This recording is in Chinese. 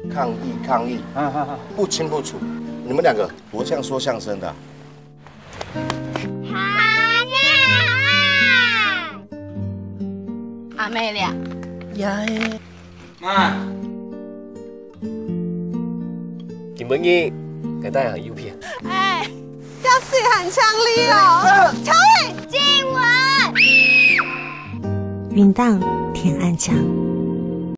抗议，不清不楚。你们两个不像说相声的。 阿妹俩， 呀嘿， 妈， 김文英，给大家行 U 片。 哎，要细喊强力哦，乔颖，静雯， 云荡天暗墙。